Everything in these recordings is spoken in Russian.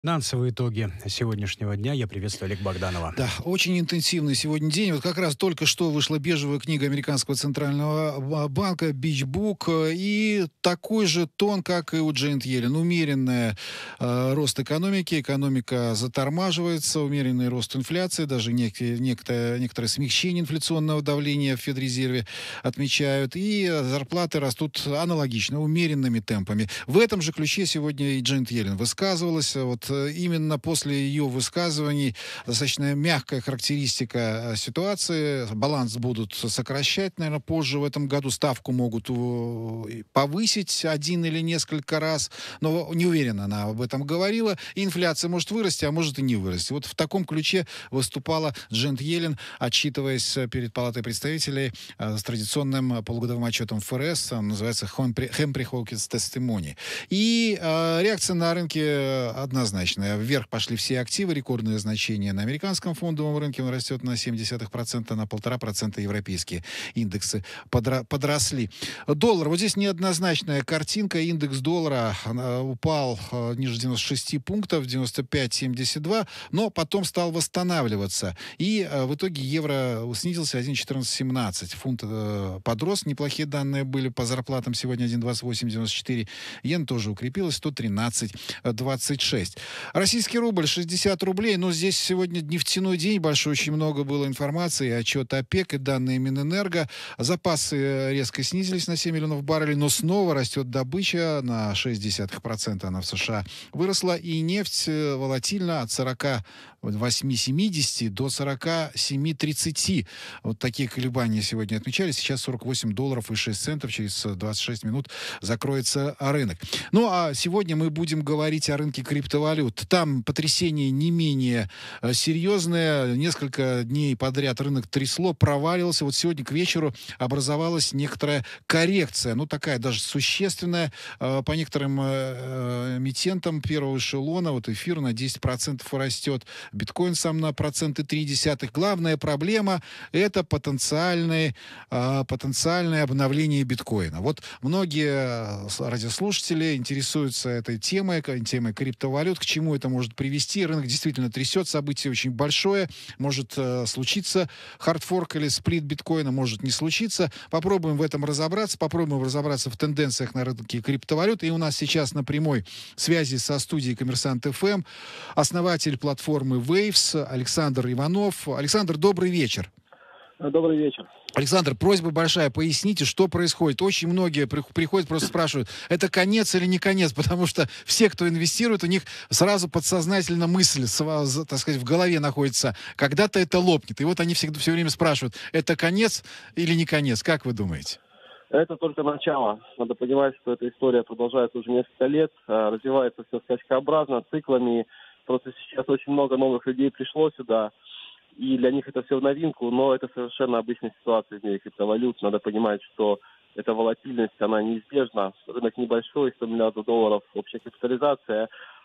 Финансовые итоги сегодняшнего дня. Я приветствую Олега Богданова. Да, очень интенсивный сегодня день. Вот как раз только что вышла биржевая книга американского центрального банка Beach Book. И такой же тон, как и у Джейнет Йеллен. Умеренный рост экономики. Экономика затормаживается. Умеренный рост инфляции. Даже некоторое смягчение инфляционного давления в Федрезерве отмечают. И зарплаты растут аналогично, умеренными темпами. В этом же ключе сегодня и Джейнет Йеллен высказывалась. Вот именно после ее высказываний достаточно мягкая характеристика ситуации. Баланс будут сокращать, наверное, позже в этом году. Ставку могут повысить один или несколько раз. Но не уверена она об этом говорила. И инфляция может вырасти, а может и не вырасти. Вот в таком ключе выступала Джейнет Йеллен, отчитываясь перед Палатой представителей с традиционным полугодовым отчетом ФРС. Он называется Хемпри Хокинс Testimony. И реакция на рынке однозначная. Вверх пошли все активы, рекордное значение на американском фондовом рынке, он растет на 0,7%, на 1,5% европейские индексы подросли. Доллар, вот здесь неоднозначная картинка, индекс доллара упал ниже 96 пунктов, 95,72, но потом стал восстанавливаться. И в итоге евро снизился 1,1417, фунт подрос, неплохие данные были по зарплатам, сегодня 1,2894, иена тоже укрепилась, 113,26. Российский рубль 60 рублей. Но здесь сегодня нефтяной день большой. Очень много было информации. Отчет ОПЕК и данные Минэнерго. Запасы резко снизились на 7 миллионов баррелей. Но снова растет добыча. На 0,6% она в США выросла. И нефть волатильна от 48,70 до 47,30. Вот такие колебания сегодня отмечались. Сейчас 48 долларов и 6 центов. Через 26 минут закроется рынок. Ну а сегодня мы будем говорить о рынке криптовалют. Там потрясение не менее серьезное. Несколько дней подряд рынок трясло, проваливался. Вот сегодня к вечеру образовалась некоторая коррекция. Ну, такая даже существенная. По некоторым эмитентам первого эшелона, вот эфир на 10% растет. Биткоин сам на 1,3%. Главная проблема — это потенциальное обновление биткоина. Вот многие радиослушатели интересуются этой темой криптовалют, к чему это может привести. Рынок действительно трясет, событие очень большое. Может случиться хардфорк или сплит биткоина, может не случиться. Попробуем в этом разобраться, попробуем разобраться в тенденциях на рынке криптовалют. И у нас сейчас на прямой связи со студией Коммерсант ФМ основатель платформы Waves Александр Иванов. Александр, добрый вечер. Добрый вечер. Александр, просьба большая, поясните, что происходит. Очень многие приходят, просто спрашивают, это конец или не конец, потому что все, кто инвестирует, у них сразу подсознательно мысль, так сказать, в голове находится, когда-то это лопнет. И вот они всегда все время спрашивают, это конец или не конец, как вы думаете? Это только начало. Надо понимать, что эта история продолжается уже несколько лет, развивается все скачкообразно, циклами. Просто сейчас очень много новых людей пришло сюда, и для них это все в новинку, но это совершенно обычная ситуация в мире криптовалют. Надо понимать, что эта волатильность, она неизбежна. Рынок небольшой, 100 миллиардов долларов общая капитализация,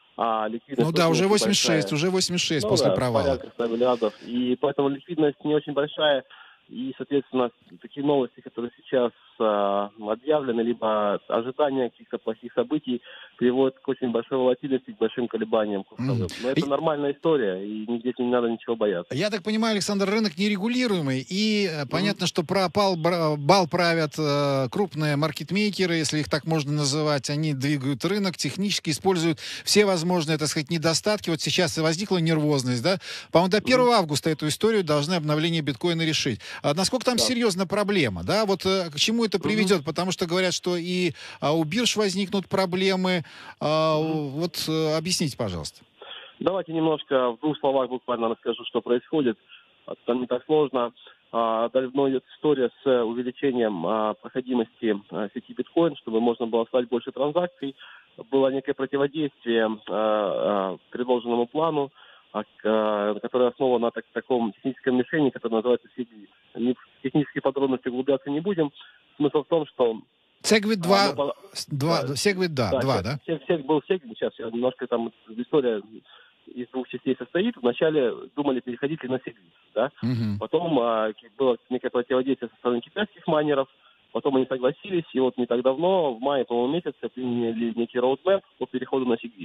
а ликвидность Ну да, очень уже большая. 86 Ну после да, провала. порядка 100 миллиардов. И поэтому ликвидность не очень большая. И, соответственно, такие новости, которые сейчас объявлены, либо ожидания каких-то плохих событий, приводят к очень большой волатильности, к большим колебаниям курсовым. Но это нормальная история, и здесь не надо ничего бояться. Я так понимаю, Александр, рынок нерегулируемый, и Мгм. понятно, что бал правят крупные маркетмейкеры, если их так можно называть. Они двигают рынок, технически используют все возможные, так сказать, недостатки. Вот сейчас и возникла нервозность, да? По-моему, до 1 августа эту историю должны обновление биткоина решить. А насколько там Да. серьезна проблема, да? Вот к чему это Мгм. приведет? Потому что говорят, что и у бирж возникнут проблемы. Мгм. Вот объясните, пожалуйста. Давайте немножко в двух словах буквально расскажу, что происходит. Там не так сложно. Давно идет история с увеличением проходимости сети биткоин, чтобы можно было создать больше транзакций. Было некое противодействие предложенному плану, которое основано на таком техническом решении, которое называется SegWit. В технические подробности углубляться не будем. Смысл в том, что Segwit оно 2, да, Segwit, да, да, 2, да? был сегмент, сейчас я немножко там история из двух частей состоит. Вначале думали, переходить ли на сегмент, да. Мгм. Потом было некое противодействие со стороны китайских майнеров. Потом они согласились, и вот не так давно, в мае, по-моему, месяце, приняли некий роудмэп по переходу на сегмент.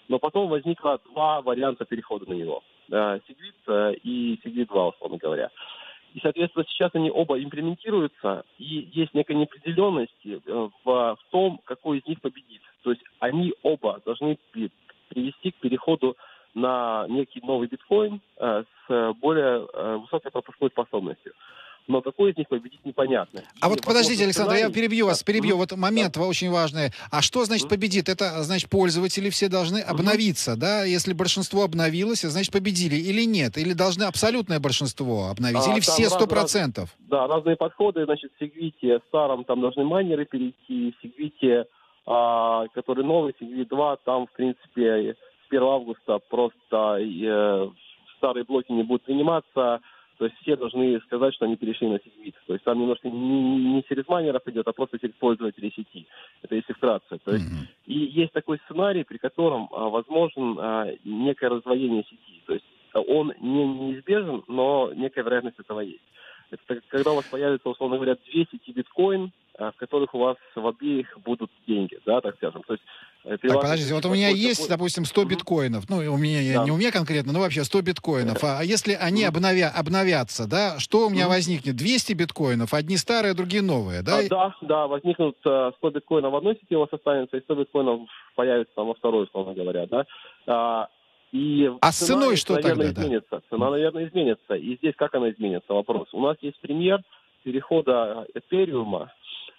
Но потом возникло два варианта перехода на него. Segwit и Segwit 2, условно говоря. И, соответственно, сейчас они оба имплементируются, и есть некая неопределенность в том, какой из них победит. То есть они оба должны привести к переходу на некий новый биткоин с более высокой пропускной способностью. Но какой из них победить, непонятно. А вот подождите, Александр, я перебью вас. Вот момент очень важный. А что значит победит? Это значит, пользователи все должны обновиться, да? Если большинство обновилось, значит, победили или нет? Или должны абсолютное большинство обновить? Или все 100%? Да, разные подходы. Значит, в Segwit старом там должны майнеры перейти. В Segwit, который новый, Segwit 2, там, в принципе, с 1 августа просто старые блоки не будут приниматься. То есть все должны сказать, что они перешли на Segwit. То есть там немножко не через майнеров идет, а просто через пользователей сети. Это если вкратце. То есть, и есть такой сценарий, при котором возможен некое раздвоение сети. То есть он не неизбежен, но некая вероятность этого есть. Это когда у вас появится, условно говоря, 2 сети биткоин, в которых у вас в обеих будут деньги, да, так скажем. То есть, так, подождите, вот у меня есть, допустим, 100 биткоинов, ну, у меня, не у меня конкретно, но вообще 100 биткоинов, а если они обновятся, да, что у меня возникнет? 200 биткоинов, одни старые, другие новые, да? Да, возникнут 100 биткоинов в одной сети, у вас останется, и 100 биткоинов появится там во второй, условно говоря, да. А с ценой что тогда? Изменится. Цена, наверное, изменится. И здесь как она изменится? Вопрос. У нас есть пример перехода Этериума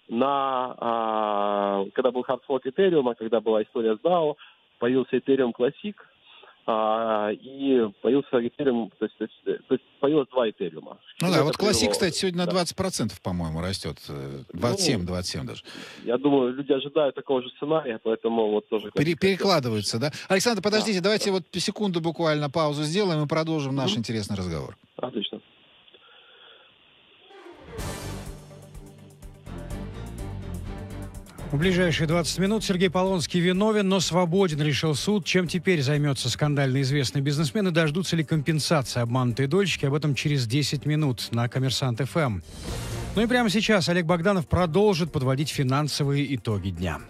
когда был хардфорк Этериума, когда была история с DAO, появился Ethereum Classic, и появился Ethereum, то есть появилось 2 Этериума. Ну да, вот Classic, кстати, сегодня на 20%, по-моему, растет. 27 даже. Я думаю, люди ожидают такого же сценария, поэтому вот тоже... Перекладываются, да? Александр, подождите, давайте вот секунду буквально паузу сделаем и продолжим наш интересный разговор. Отлично. В ближайшие 20 минут Сергей Полонский виновен, но свободен, решил суд. Чем теперь займется скандально известный бизнесмен и дождутся ли компенсации обманутой дольщики? Об этом через 10 минут на Коммерсант ФМ. Ну и прямо сейчас Олег Богданов продолжит подводить финансовые итоги дня.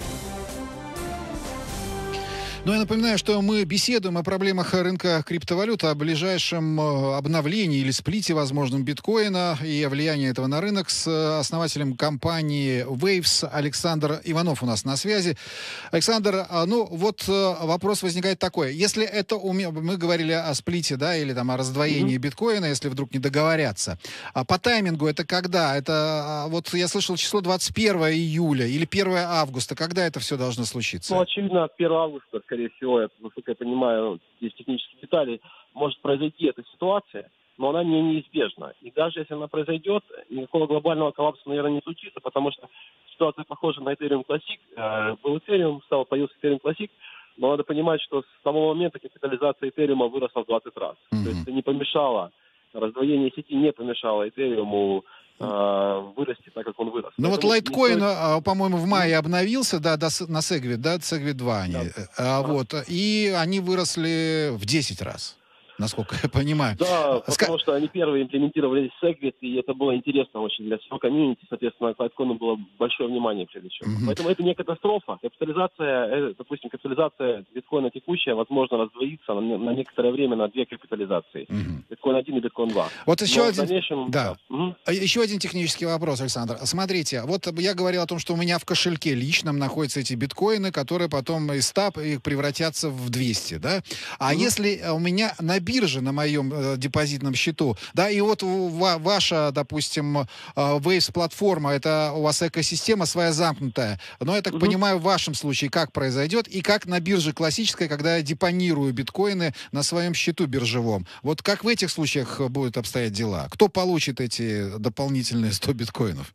Ну, я напоминаю, что мы беседуем о проблемах рынка криптовалют, о ближайшем обновлении или сплите возможном биткоина и о влиянии этого на рынок с основателем компании Waves Александр Иванов у нас на связи. Александр, ну вот вопрос возникает такой. Если это мы говорили о сплите, да, или там о раздвоении биткоина, если вдруг не договорятся. А по таймингу это когда? Это вот я слышал число 21 июля или 1 августа. Когда это все должно случиться? Ну, очевидно, 1 августа, скорее всего, насколько я понимаю, из технических деталей, может произойти эта ситуация, но она не неизбежна. И даже если она произойдет, никакого глобального коллапса, наверное, не случится, потому что ситуация похожа на Ethereum Classic. Был Ethereum, появился Ethereum Classic, но надо понимать, что с того момента капитализация Ethereum выросла в 20 раз. То есть это не помешало, раздвоение сети не помешало Ethereum вырасти так, как он вырос. Ну вот Litecoin, по-моему, в мае обновился, да, на Segwit, да, Segwit 2 они, вот, и они выросли в 10 раз, насколько я понимаю. Да, потому что они первые имплементировали Segwit, и это было интересно очень для всего комьюнити, соответственно, к Litecoin было большое внимание прежде всего. Поэтому это не катастрофа. Допустим, капитализация биткоина текущая, возможно, раздвоится на некоторое время на 2 капитализации. Биткоин 1 и биткоин 2. Вот еще еще один технический вопрос, Александр. Смотрите, вот я говорил о том, что у меня в кошельке личном находятся эти биткоины, которые потом из 100 превратятся в 200, да? А если у меня на бирже, на моем депозитном счету, да, и вот ваша, допустим, Waves-платформа, это у вас экосистема своя замкнутая, но я так понимаю, в вашем случае как произойдет, и как на бирже классической, когда я депонирую биткоины на своем счету биржевом. Вот как в этих случаях будут обстоять дела? Кто получит эти дополнительные 100 биткоинов?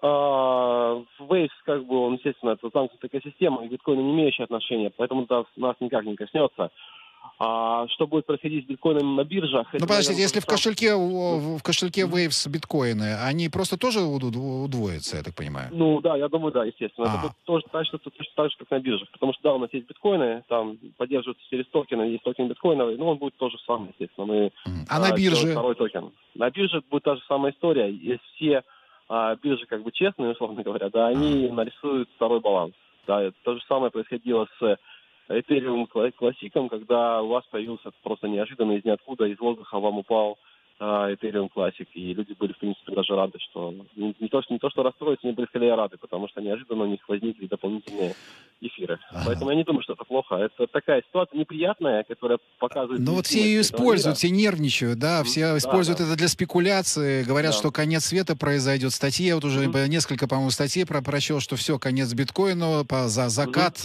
Waves, он, естественно, это замкнутая экосистема, и биткоины не имеющие отношения, поэтому это нас никак не коснется. Что будет происходить с биткоином на биржах? Ну, подождите, если в кошельке Waves биткоины, они просто тоже удвоятся, я так понимаю? Ну, да, я думаю, да, естественно. Это будет точно так же, как на биржах. Потому что, да, у нас есть биткоины, там поддерживаются через токены, есть токен биткоинов, но он будет то же самое, естественно. Мы, на бирже? Второй токен. На бирже будет та же самая история. Если все биржи честные, условно говоря, да, они нарисуют второй баланс. Да, то же самое происходило с Ethereum Classic, когда у вас появился просто неожиданно из ниоткуда, из воздуха вам упал Ethereum Classic, и люди были, в принципе, даже рады, что не то, что расстроиться, они были скорее рады, потому что неожиданно у них возникли дополнительные эфиры. Ага. Поэтому я не думаю, что это плохо. Это такая ситуация неприятная, которая показывает... Но вот все ее используют, все нервничают, да, все используют это для спекуляции, говорят, что конец света произойдет. Статьи, я вот уже несколько, по-моему, статей прочел, что все, конец биткоину, закат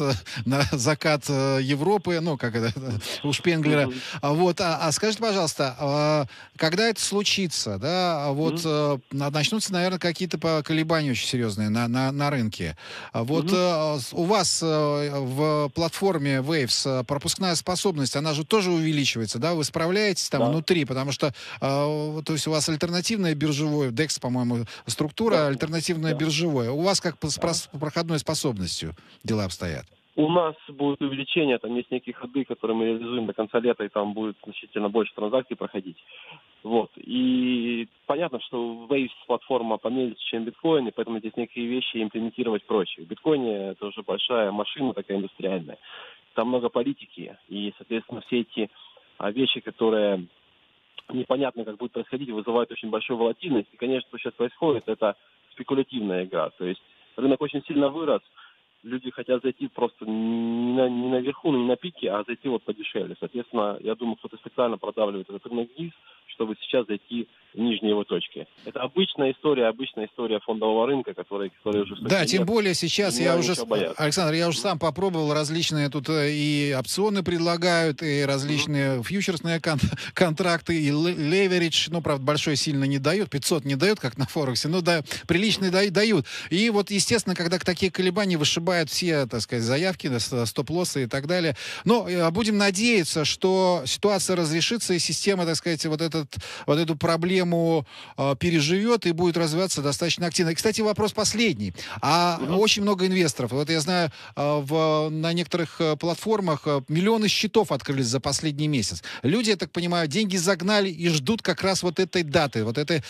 Европы, ну, как это, у Шпенглера. Вот, скажите, пожалуйста, когда это случится, да, вот начнутся, наверное, какие-то колебания очень серьезные на рынке. Вот у вас в платформе Waves пропускная способность, она же тоже увеличивается, да? Вы справляетесь там внутри, потому что то есть у вас альтернативное биржевое, DEX, по-моему, структура, альтернативное биржевое. У вас как с проходной способностью дела обстоят? У нас будет увеличение, там есть некие ходы, которые мы реализуем до конца лета, и там будет значительно больше транзакций проходить. Вот. И понятно, что Waves платформа помельче, чем биткоин, и поэтому здесь некие вещи имплементировать проще. В биткоине это уже большая машина такая индустриальная. Там много политики, и, соответственно, все эти вещи, которые непонятно, как будет происходить, вызывают очень большую волатильность. И, конечно, что сейчас происходит, это спекулятивная игра. То есть рынок очень сильно вырос, люди хотят зайти просто не наверху, не на пике, а зайти вот подешевле. Соответственно, я думаю, кто-то специально продавливает этот рынок вниз, чтобы сейчас зайти в нижние его точки. Это обычная история фондового рынка, который уже... Да, тем более сейчас Александр, я уже сам попробовал, различные тут и опционы предлагают, и различные фьючерсные контракты, и леверидж, ну, правда, большой сильно не дают, 500 не дают, как на Форексе, но да, приличные дают. И вот, естественно, когда такие колебания вышибают все, так сказать, заявки, стоп-лоссы и так далее. Но будем надеяться, что ситуация разрешится, и система, так сказать, вот эту проблему переживет и будет развиваться достаточно активно. И, кстати, вопрос последний. Очень много инвесторов. Вот я знаю, на некоторых платформах миллионы счетов открылись за последний месяц. Люди, я так понимаю, деньги загнали и ждут как раз вот этой даты, вот этой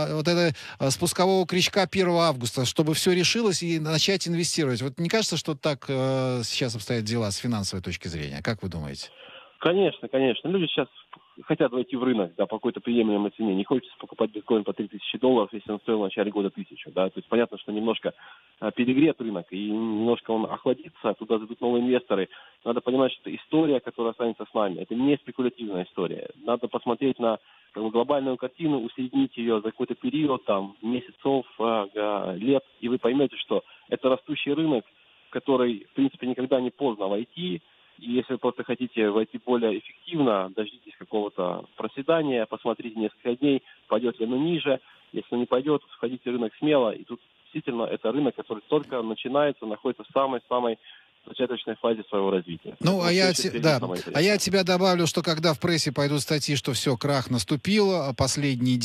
спускового крючка 1 августа, чтобы все решилось и начать инвестировать. Вот не кажется, что так сейчас обстоят дела с финансовой точки зрения? Как вы думаете? Конечно. Люди сейчас хотят войти в рынок, да, по какой-то приемлемой цене. Не хочется покупать биткоин по $3000, если он стоил в начале года 1000, да. То есть понятно, что немножко перегрет рынок, и немножко он охладится, туда зайдут новые инвесторы. Надо понимать, что это история, которая останется с нами. Это не спекулятивная история. Надо посмотреть на глобальную картину, усреднить ее за какой-то период, там, месяцев, лет, и вы поймете, что это растущий рынок, в который, в принципе, никогда не поздно войти. И если вы просто хотите войти более эффективно, дождитесь какого-то проседания, посмотрите несколько дней, пойдет ли оно ниже. Если не пойдет, входите в рынок смело. И тут действительно это рынок, который только начинается, находится в самой-самой зачаточной фазе своего развития. Ну, я тебя добавлю, что когда в прессе пойдут статьи, что все, крах наступил, последние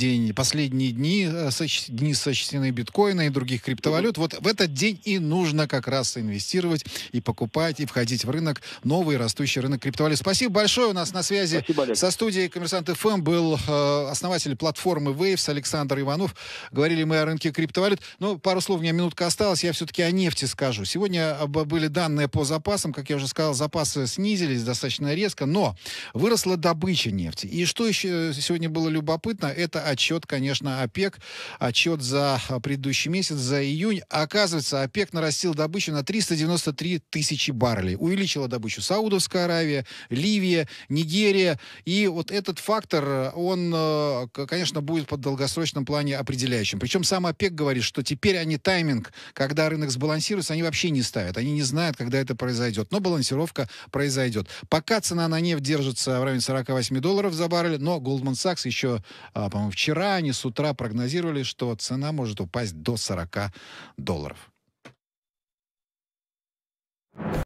дни сочтены биткоина и других криптовалют, вот в этот день и нужно как раз инвестировать и покупать, и входить в рынок, новый растущий рынок криптовалют. Спасибо большое. У нас на связи со студией Коммерсант ФМ был основатель платформы Waves Александр Иванов. Говорили мы о рынке криптовалют. Ну, пару слов, у меня минутка осталась, я все-таки о нефти скажу. Сегодня были данные по запасам, как я уже сказал, запасы снизились достаточно резко, но выросла добыча нефти. И что еще сегодня было любопытно, это отчет, конечно, ОПЕК, отчет за предыдущий месяц, за июнь. Оказывается, ОПЕК нарастил добычу на 393 тысячи баррелей. Увеличила добычу Саудовская Аравия, Ливия, Нигерия. И вот этот фактор, он, конечно, будет в долгосрочном плане определяющим. Причем сам ОПЕК говорит, что теперь они тайминг, когда рынок сбалансируется, они вообще не ставят. Они не знают, когда это произойдет. Но балансировка произойдет. Пока цена на нефть держится в районе $48 за баррель, но Goldman Sachs еще, по-моему, вчера, они с утра прогнозировали, что цена может упасть до $40.